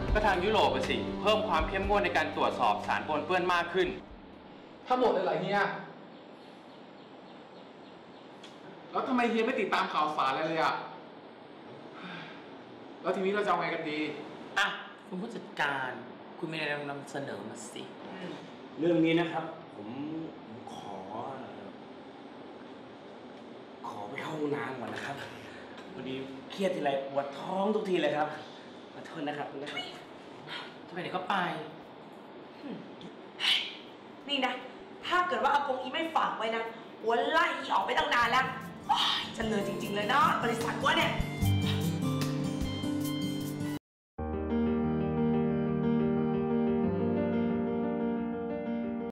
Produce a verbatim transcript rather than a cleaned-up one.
ก็ทางยุโรปสิเพิ่มความเข้มงวดในการตรวจสอบสารปนเปื้อนมากขึ้นทั้งหมดเลยเหรอเฮียแล้วทำไมเฮียไม่ติดตามข่าวสารอะไรเลยอ่ะแล้วทีนี้เราจะเอาไงกันดีอ่ะคุณผู้จัดการคุณมีอะไรนำเสนอมาสิเรื่องนี้นะครับผมขอขอไปเข้าห้องน้ำก่อนนะครับพอดีเครียดทีไรปวดท้องทุกทีเลยครับขอโทษนะครับจะไปไหนก็ไปนี่นะถ้าเกิดว่าอากงอีไม่ฝากไว้นะวัวไล่อีออกไปตั้งนานแล้วจะเลยจริงๆเลยนะบริษัทวัวเนี่ย